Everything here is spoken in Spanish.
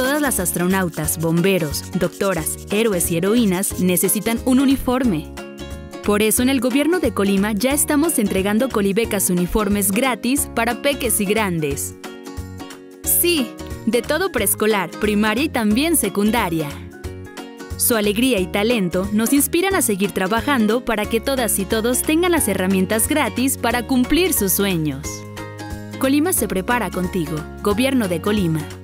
Todas las astronautas, bomberos, doctoras, héroes y heroínas necesitan un uniforme. Por eso en el gobierno de Colima ya estamos entregando colibecas uniformes gratis para peques y grandes. Sí, de todo preescolar, primaria y también secundaria. Su alegría y talento nos inspiran a seguir trabajando para que todas y todos tengan las herramientas gratis para cumplir sus sueños. Colima se prepara contigo. Gobierno de Colima.